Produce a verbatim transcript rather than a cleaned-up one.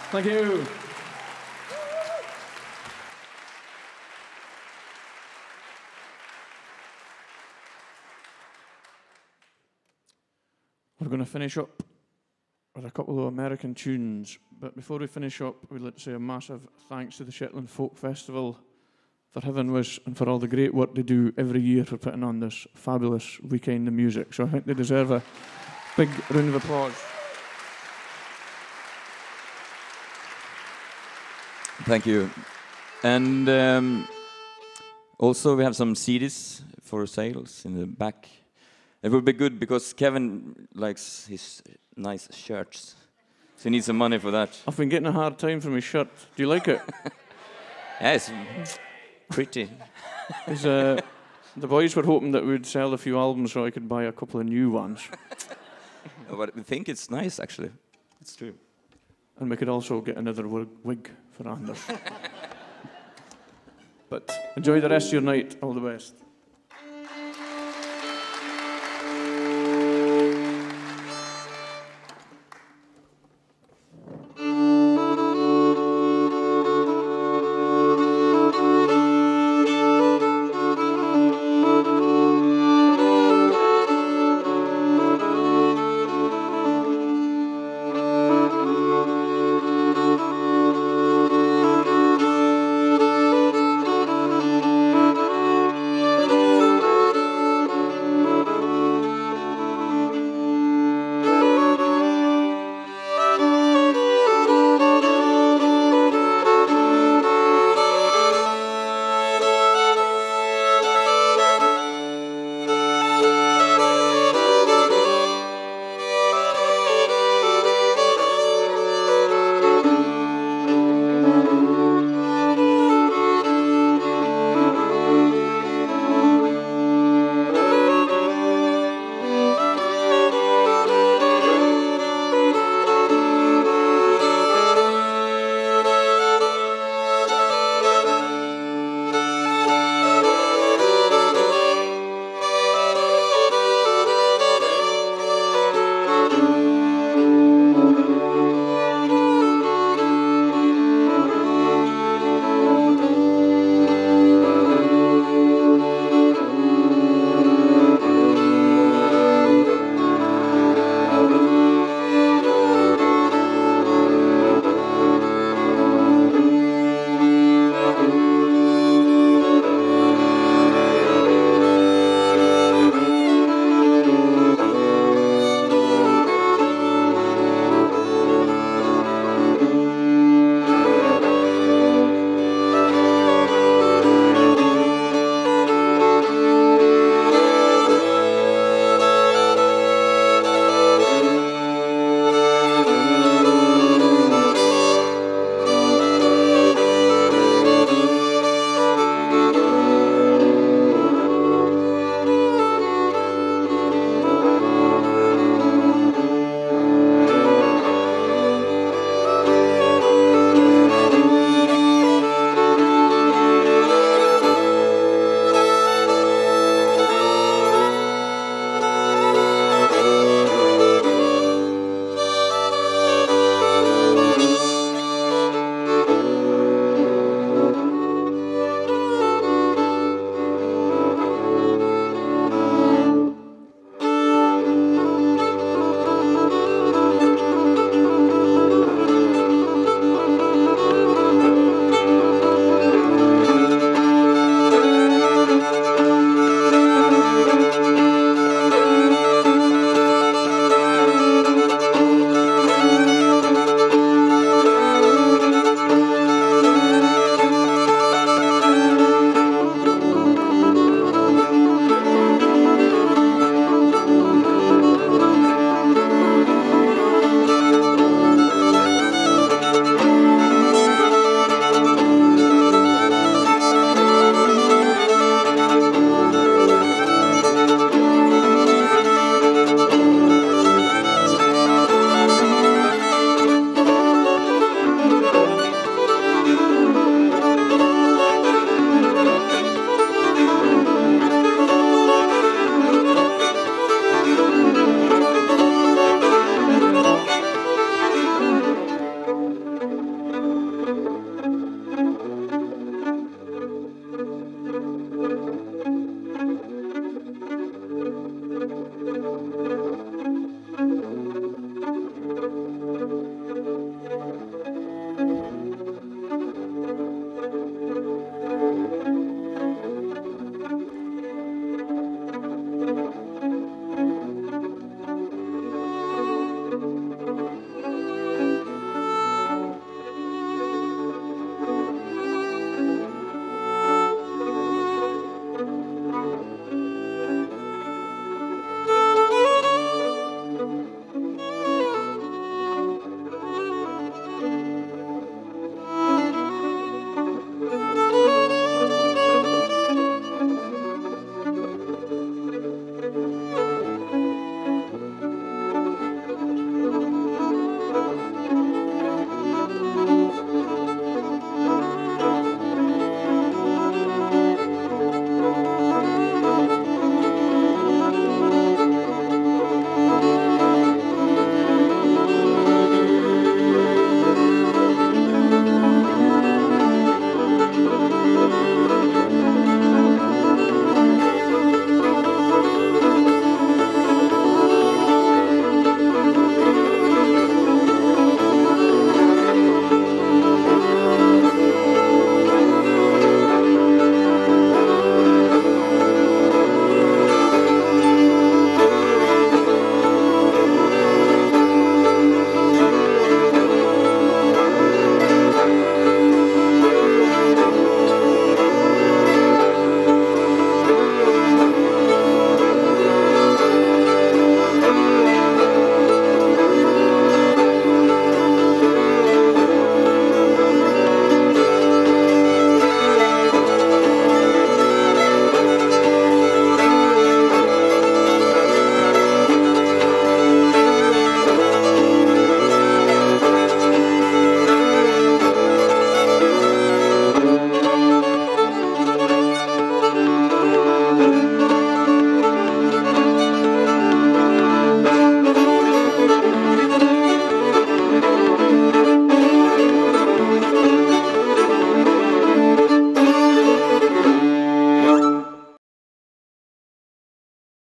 Thank you. We're going to finish up with a couple of American tunes, but before we finish up, we'd like to say a massive thanks to the Shetland Folk Festival for having us and for all the great work they do every year for putting on this fabulous weekend of music. So I think they deserve a big round of applause. Thank you. And um, also we have some C Ds for sales in the back. It would be good because Kevin likes his nice shirts, so he needs some money for that. I've been getting a hard time for my shirt. Do you like it? Yeah, it's pretty. uh, the boys were hoping that we'd sell a few albums so I could buy a couple of new ones. But we think it's nice, actually. It's true. And we could also get another wig, wig for Anders. But enjoy the rest of your night. All the best.